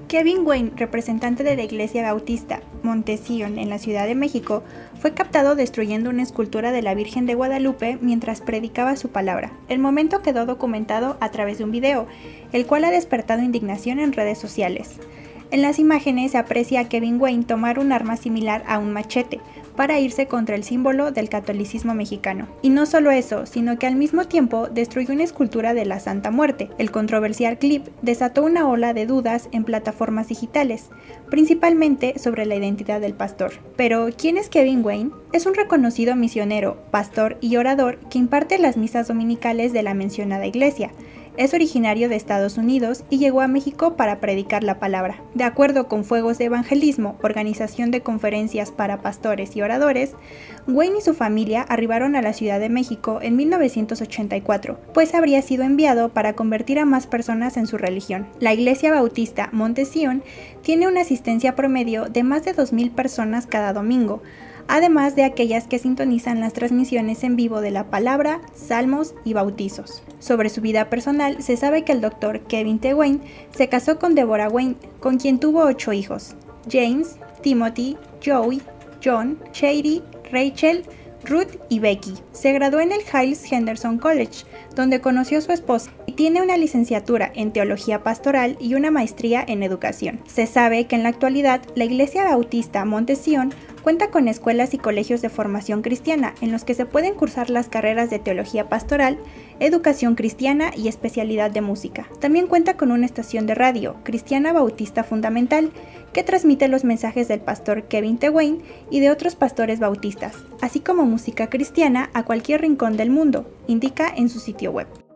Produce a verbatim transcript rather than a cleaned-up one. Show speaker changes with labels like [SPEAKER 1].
[SPEAKER 1] Kevin Wayne, representante de la Iglesia Bautista Monte Sion en la Ciudad de México, fue captado destruyendo una escultura de la Virgen de Guadalupe mientras predicaba su palabra. El momento quedó documentado a través de un video, el cual ha despertado indignación en redes sociales. En las imágenes se aprecia a Kevin Wayne tomar un arma similar a un machete para irse contra el símbolo del catolicismo mexicano. Y no solo eso, sino que al mismo tiempo destruyó una escultura de la Santa Muerte. El controversial clip desató una ola de dudas en plataformas digitales, principalmente sobre la identidad del pastor. Pero, ¿quién es Kevin Wayne? Es un reconocido misionero, pastor y orador que imparte las misas dominicales de la mencionada iglesia. Es originario de Estados Unidos y llegó a México para predicar la palabra. De acuerdo con Fuegos de Evangelismo, organización de conferencias para pastores y oradores, Wayne y su familia arribaron a la Ciudad de México en mil novecientos ochenta y cuatro, pues habría sido enviado para convertir a más personas en su religión. La Iglesia Bautista Monte Sion tiene una asistencia promedio de más de dos mil personas cada domingo, además de aquellas que sintonizan las transmisiones en vivo de la palabra, salmos y bautizos. Sobre su vida personal, se sabe que el doctor Kevin T. Wayne se casó con Deborah Wayne, con quien tuvo ocho hijos: James, Timothy, Joey, John, Shady, Rachel, Ruth y Becky. Se graduó en el Hyles Henderson College, donde conoció a su esposa, y tiene una licenciatura en Teología Pastoral y una maestría en Educación. Se sabe que en la actualidad la Iglesia Bautista Monte Sion cuenta con escuelas y colegios de formación cristiana en los que se pueden cursar las carreras de Teología Pastoral, Educación Cristiana y especialidad de música. También cuenta con una estación de radio, Cristiana Bautista Fundamental, que transmite los mensajes del pastor Kevin T. Wayne y de otros pastores bautistas, así como música cristiana a cualquier rincón del mundo, indica en su sitio web.